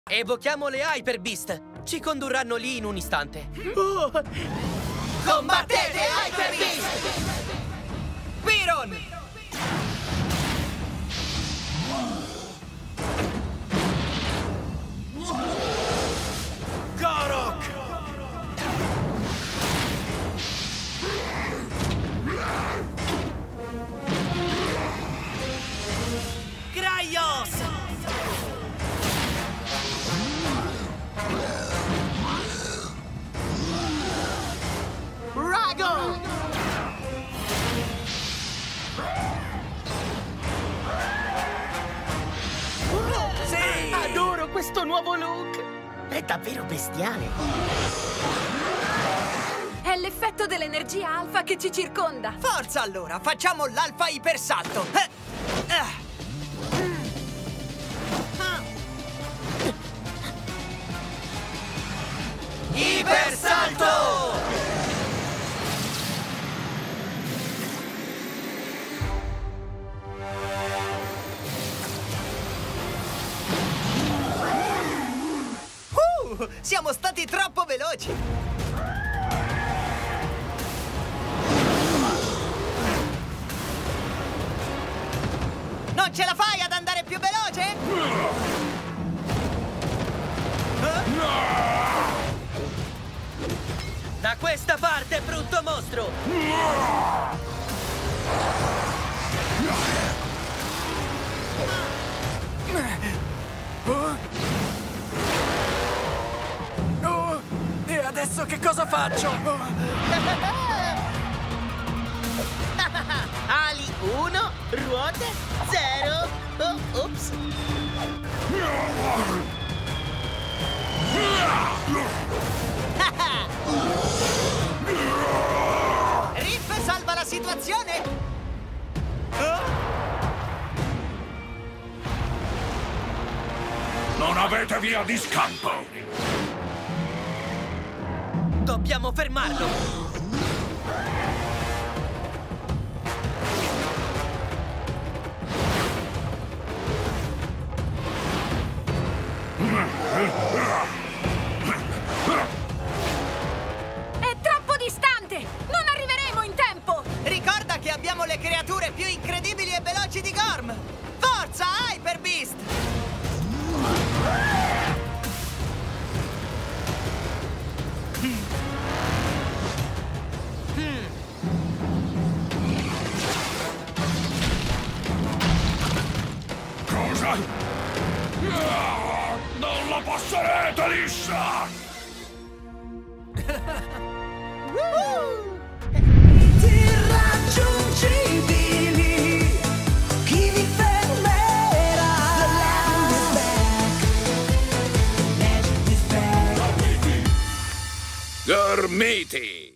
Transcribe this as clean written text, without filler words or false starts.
Evochiamo le Hyper Beast. Ci condurranno lì in un istante. Combattete, Hyper Beast! Piron! Korok! Graios! Rago! Sì! Adoro questo nuovo look! È davvero bestiale! È l'effetto dell'energia alfa che ci circonda. Forza allora, facciamo l'alfa ipersalto! Ipersalto! Siamo stati troppo veloci! Non ce la fai ad andare più veloce? Da questa parte, brutto mostro! E adesso che cosa faccio? Ali 1, ruote 0. Oh, ops. Riff salva la situazione! Non avete via di scampo! Dobbiamo fermarlo! È troppo distante! Non arriveremo in tempo! Ricorda che abbiamo le creature più incredibili e veloci di Gorm! Forza, Hyper Beast! Cosa? Non la passerete liscia! Irraggiungibili! Chi vi fermerà? The land is back! Magic is back! Gormiti!